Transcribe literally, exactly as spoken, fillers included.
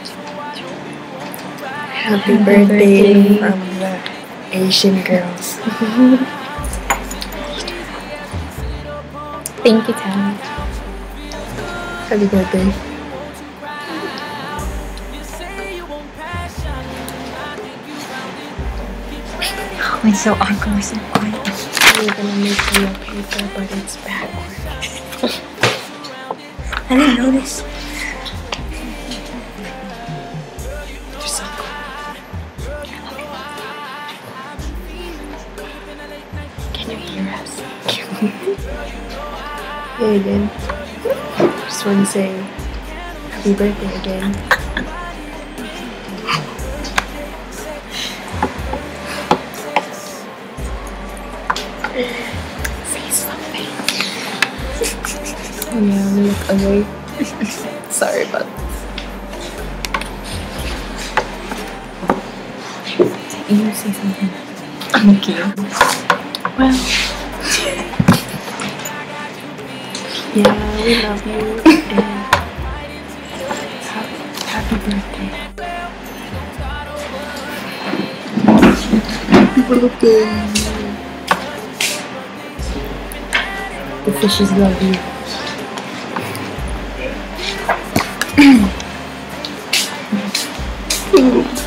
Happy birthday from the Asian girls. Thank you, Tam. Happy birthday. Oh, it's so awkward, so quiet. We're gonna make real paper, but it's backwards. I didn't notice. You're so cool. Can you hear us? Hey again. Just want to say happy birthday again. Say something. Yeah, we look away. Sorry about You say something. Okay. Well, yeah, we love you and ha- happy birthday. Happy birthday. The fishes love you.